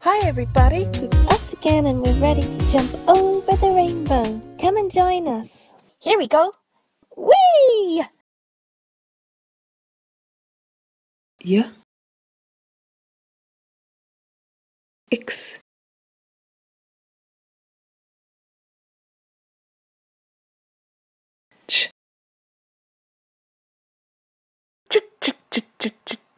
Hi everybody! It's us again and we're ready to jump over the rainbow. Come and join us. Here we go! Whee! Ja. X. Ch. Ch ch ch ch ch